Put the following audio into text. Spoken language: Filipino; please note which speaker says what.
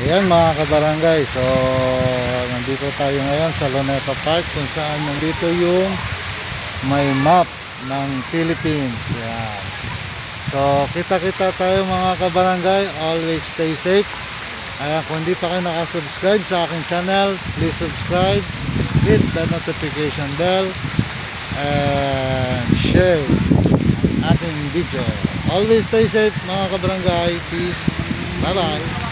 Speaker 1: Ayan mga kabarangay, so nandito tayo ngayon sa Luneta Park kung saan nandito yung may map ng Philippines. Ayan. So kita-kita tayo mga kabarangay, always stay safe. Ayan, kung hindi pa kayo nakasubscribe sa aking channel, please subscribe, hit the notification bell and share ating video. Always stay safe mga kabarangay, peace, bye bye.